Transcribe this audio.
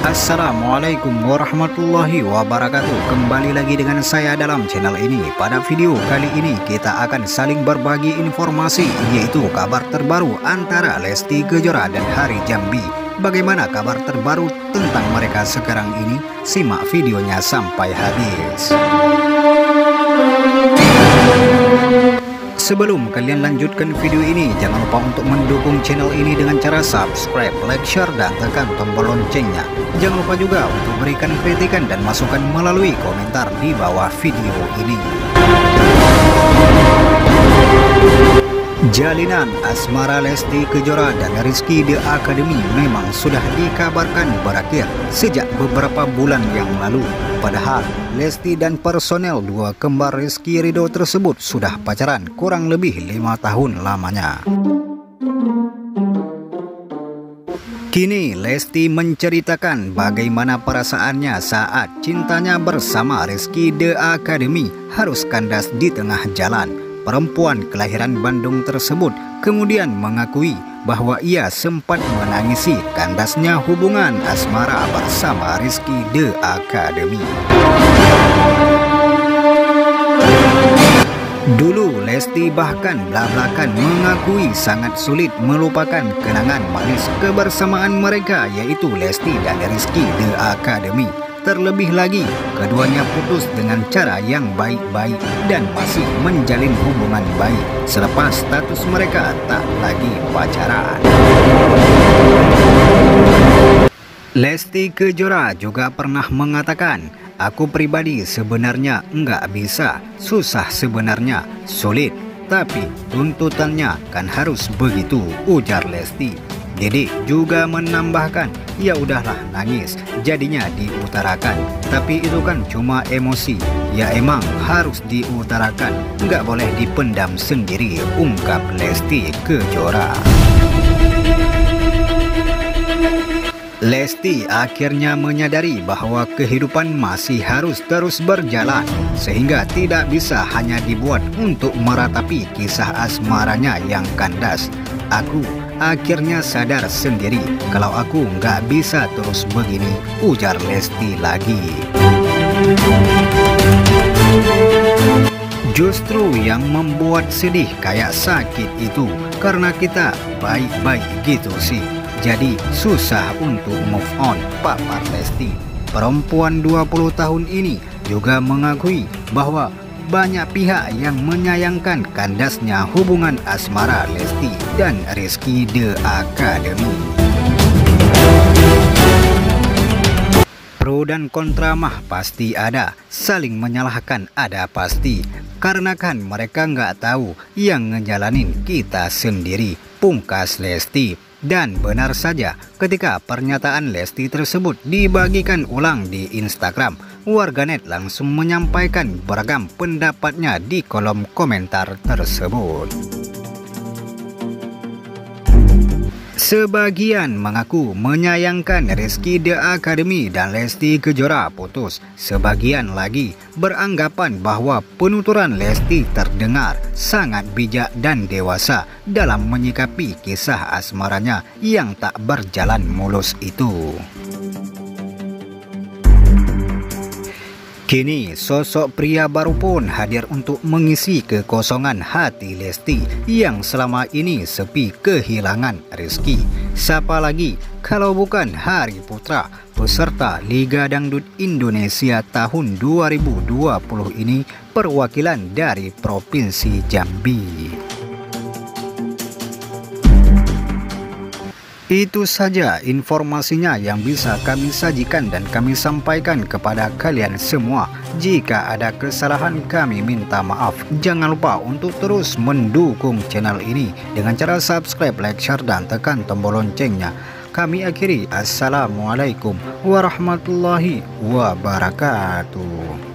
Assalamualaikum warahmatullahi wabarakatuh. Kembali lagi dengan saya dalam channel ini. Pada video kali ini kita akan saling berbagi informasi, yaitu kabar terbaru antara Lesti Kejora dan Hari Jambi. Bagaimana kabar terbaru tentang mereka sekarang ini? Simak videonya sampai habis. Sebelum kalian lanjutkan video ini, jangan lupa untuk mendukung channel ini dengan cara subscribe, like, share, dan tekan tombol loncengnya. Jangan lupa juga untuk berikan kritikan dan masukan melalui komentar di bawah video ini. Jalinan asmara Lesti Kejora dan Rizky The Academy memang sudah dikabarkan berakhir sejak beberapa bulan yang lalu. Padahal Lesti dan personel dua kembar Rizky Ridho tersebut sudah pacaran kurang lebih 5 tahun lamanya. Kini Lesti menceritakan bagaimana perasaannya saat cintanya bersama Rizky The Academy harus kandas di tengah jalan. Perempuan kelahiran Bandung tersebut kemudian mengakui bahwa ia sempat menangisi kandasnya hubungan asmara bersama Rizky The Academy. Dulu Lesti bahkan belak-belakan mengakui sangat sulit melupakan kenangan manis kebersamaan mereka, yaitu Lesti dan Rizky The Academy. Terlebih lagi, keduanya putus dengan cara yang baik-baik dan masih menjalin hubungan baik selepas status mereka tak lagi pacaran. Lesti Kejora juga pernah mengatakan, "Aku pribadi sebenarnya enggak bisa, susah sebenarnya, sulit, tapi tuntutannya kan harus begitu," ujar Lesti. Dede juga menambahkan, "Ya udahlah nangis, jadinya diutarakan. Tapi itu kan cuma emosi, ya emang harus diutarakan, nggak boleh dipendam sendiri," ungkap Lesti Kejora. Lesti akhirnya menyadari bahwa kehidupan masih harus terus berjalan, sehingga tidak bisa hanya dibuat untuk meratapi kisah asmaranya yang kandas. "Aku akhirnya sadar sendiri kalau aku nggak bisa terus begini," ujar Lesti lagi. Justru yang membuat sedih kayak sakit itu karena kita baik-baik gitu sih, jadi susah untuk move on, papar Lesti. Perempuan 20 tahun ini juga mengakui bahwa banyak pihak yang menyayangkan kandasnya hubungan asmara Lesti dan Rizky The Academy. Pro dan kontra mah pasti ada, saling menyalahkan ada pasti, karena kan mereka nggak tahu yang ngejalanin kita sendiri, pungkas Lesti. Dan benar saja, ketika pernyataan Lesti tersebut dibagikan ulang di Instagram, warganet langsung menyampaikan beragam pendapatnya di kolom komentar tersebut. Sebagian mengaku menyayangkan Rizky The Academy dan Lesti Kejora putus. Sebagian lagi beranggapan bahwa penuturan Lesti terdengar sangat bijak dan dewasa dalam menyikapi kisah asmaranya yang tak berjalan mulus itu. Kini sosok pria baru pun hadir untuk mengisi kekosongan hati Lesti yang selama ini sepi kehilangan Rizky. Siapa lagi kalau bukan Hari Putra, peserta Liga Dangdut Indonesia tahun 2020 ini, perwakilan dari Provinsi Jambi. Itu saja informasinya yang bisa kami sajikan dan kami sampaikan kepada kalian semua. Jika ada kesalahan kami minta maaf. Jangan lupa untuk terus mendukung channel ini dengan cara subscribe, like, share, dan tekan tombol loncengnya. Kami akhiri, Assalamualaikum warahmatullahi wabarakatuh.